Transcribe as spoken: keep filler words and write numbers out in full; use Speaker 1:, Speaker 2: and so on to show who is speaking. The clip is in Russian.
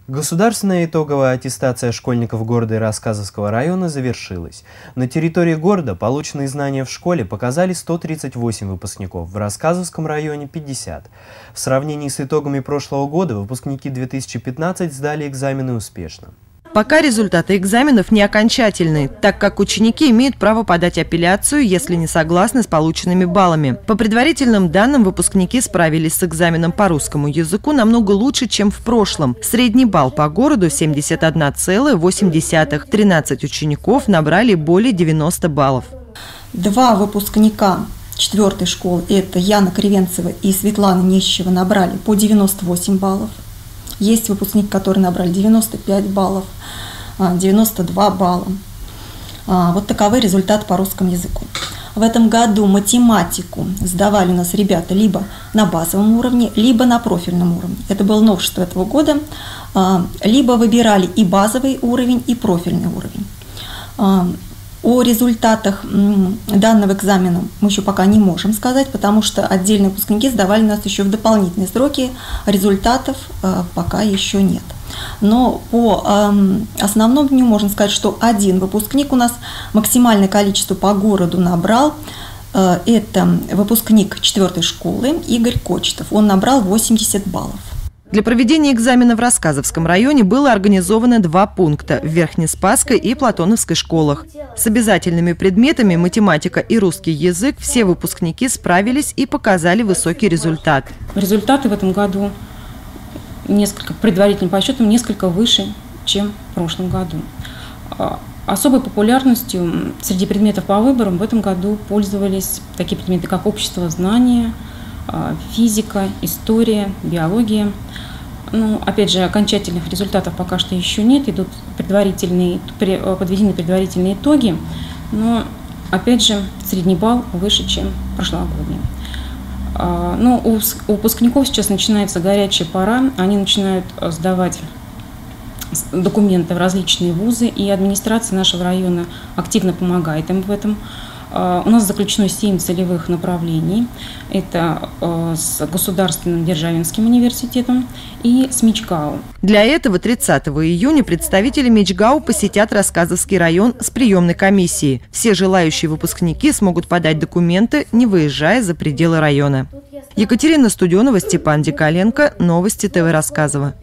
Speaker 1: Государственная итоговая аттестация школьников города и Рассказовского района завершилась. На территории города полученные знания в школе показали сто тридцать восемь выпускников, в Рассказовском районе – пятьдесят. В сравнении с итогами прошлого года выпускники две тысячи пятнадцатого сдали экзамены успешно.
Speaker 2: Пока результаты экзаменов не окончательны, так как ученики имеют право подать апелляцию, если не согласны с полученными баллами. По предварительным данным, выпускники справились с экзаменом по русскому языку намного лучше, чем в прошлом. Средний балл по городу – семьдесят одна целая восемь десятых. тринадцать учеников набрали более девяноста баллов.
Speaker 3: Два выпускника четвертой школы, это Яна Кривенцева и Светлана Нищева, набрали по девяносто восемь баллов. Есть выпускники, которые набрали девяносто пять баллов, девяносто два балла. Вот таковы результаты по русскому языку. В этом году математику сдавали у нас ребята либо на базовом уровне, либо на профильном уровне. Это было новшество этого года. Либо выбирали и базовый уровень, и профильный уровень. О результатах данного экзамена мы еще пока не можем сказать, потому что отдельные выпускники сдавали у нас еще в дополнительные сроки, результатов пока еще нет. Но по основному дню можно сказать, что один выпускник у нас максимальное количество по городу набрал. Это выпускник четвертой школы Игорь Кочетов, он набрал восемьдесят баллов.
Speaker 2: Для проведения экзамена в Рассказовском районе было организовано два пункта – в Верхнеспасской и Платоновской школах. С обязательными предметами математика и русский язык все выпускники справились и показали высокий результат.
Speaker 4: Результаты в этом году несколько, предварительным подсчетом несколько выше, чем в прошлом году. Особой популярностью среди предметов по выборам в этом году пользовались такие предметы, как общество знания, физика, история, биология. Ну, опять же, окончательных результатов пока что еще нет, идут предварительные, подведены предварительные итоги, но, опять же, средний балл выше, чем прошлогодний. Ну, у выпускников сейчас начинается горячая пора, они начинают сдавать документы в различные вузы, и администрация нашего района активно помогает им в этом. У нас заключено семь целевых направлений. Это с Государственным Державинским университетом и с МИЧГАУ.
Speaker 2: Для этого тридцатого июня представители МИЧГАУ посетят Рассказовский район с приемной комиссией. Все желающие выпускники смогут подать документы, не выезжая за пределы района. Екатерина Студенова, Степан Дикаленко. Новости ТВ Рассказово.